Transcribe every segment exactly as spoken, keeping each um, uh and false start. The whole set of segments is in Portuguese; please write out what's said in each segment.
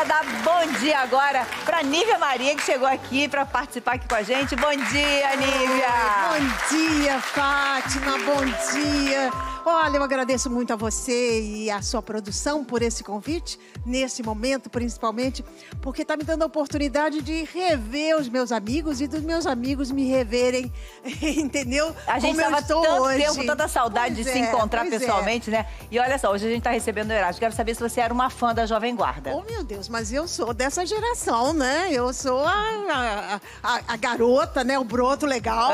queria dar bom dia agora para Nívia Maria, que chegou aqui para participar aqui com a gente. Bom dia, Nívia! Bom dia, Fátima, bom dia. Olha, eu agradeço muito a você e a sua produção por esse convite, nesse momento principalmente, porque está me dando a oportunidade de rever os meus amigos e dos meus amigos me reverem, entendeu? A gente estava tanto hoje. tempo, tanta saudade Pois de se é, encontrar pois pessoalmente, é. né? E olha só, hoje a gente está recebendo o Erasmo. Quero saber se você era uma fã da Jovem Guarda. Oh, meu Deus, mas eu sou dessa geração, né? Eu sou a, a, a, a garota, né? O broto legal.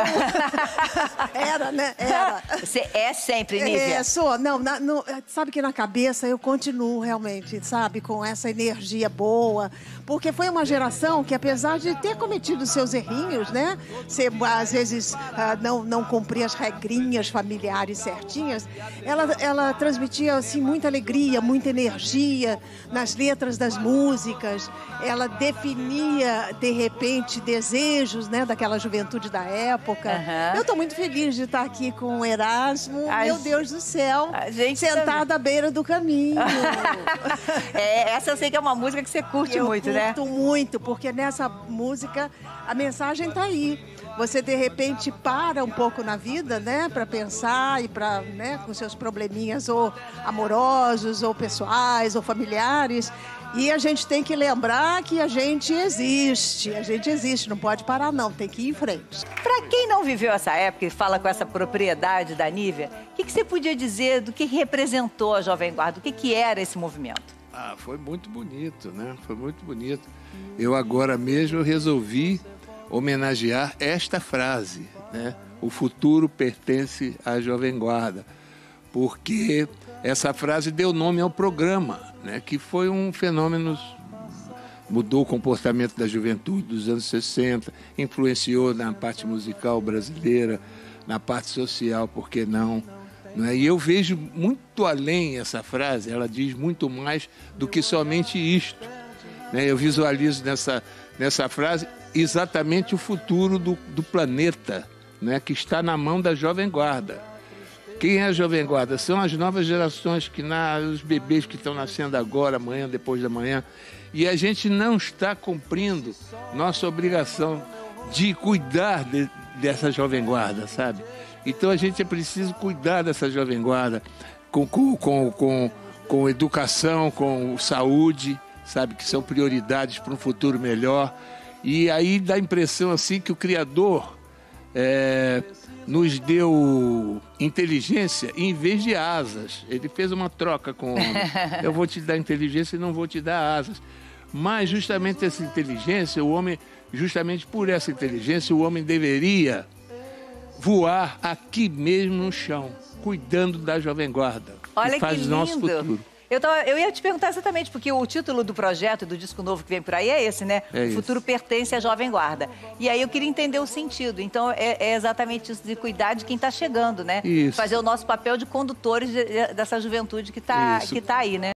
Era, né? Era. Você é sempre, Nívia. É, sou. Não, na, no, sabe que na cabeça eu continuo realmente, sabe? Com essa energia boa. Porque foi uma geração que, apesar de ter cometido seus errinhos, né? Ser, às vezes, ah, não, não cumprir as regrinhas familiares certinhas, ela, ela transmitia, assim, muita alegria, muita energia nas letras das músicas. Ela definia, de repente, desejos, né? Daquela juventude da época. Uhum. Eu estou muito feliz de estar aqui com o Erasmo. A Meu gente... Deus do céu. A gente sentada também. à beira do caminho. É, essa eu sei que é uma música que você curte eu muito, né? curto muito, porque nessa música a mensagem está aí. Você, de repente, para um pouco na vida, né? Para pensar e para, né? Com seus probleminhas ou amorosos, ou pessoais, ou familiares. E a gente tem que lembrar que a gente existe. A gente existe, não pode parar não, tem que ir em frente. Para quem não viveu essa época e fala com essa propriedade da Nívia, o que, que você podia dizer do que representou a Jovem Guarda? O que, que era esse movimento? Ah, foi muito bonito, né? Foi muito bonito. Eu agora mesmo resolvi homenagear esta frase, né? O futuro pertence à Jovem Guarda, porque essa frase deu nome ao programa, né? Que foi um fenômeno, mudou o comportamento da juventude dos anos sessenta, influenciou na parte musical brasileira, na parte social, por que não? Não é? E eu vejo muito além essa frase, ela diz muito mais do que somente isto, né? Eu visualizo nessa, nessa frase exatamente o futuro do, do planeta, né? Que está na mão da Jovem Guarda. Quem é a Jovem Guarda? São as novas gerações, que na, os bebês que estão nascendo agora, amanhã, depois da manhã. E a gente não está cumprindo nossa obrigação de cuidar de, dessa Jovem Guarda, sabe? Então a gente é preciso cuidar dessa Jovem Guarda com, com, com, com, com educação, com saúde, sabe? Que são prioridades para um futuro melhor. E aí dá a impressão assim que o Criador é, nos deu inteligência em vez de asas. Ele fez uma troca com o homem. Eu vou te dar inteligência e não vou te dar asas. Mas justamente essa inteligência, o homem, justamente por essa inteligência, o homem deveria voar aqui mesmo no chão, cuidando da Jovem Guarda. Olha que faz que lindo. nosso futuro. Eu, tava, eu ia te perguntar exatamente, porque o título do projeto, do disco novo que vem por aí é esse, né? É o futuro isso. pertence à Jovem Guarda. E aí eu queria entender o sentido. Então é, é exatamente isso, de cuidar de quem está chegando, né? Isso. Fazer o nosso papel de condutores de, de, dessa juventude que está que tá aí, né?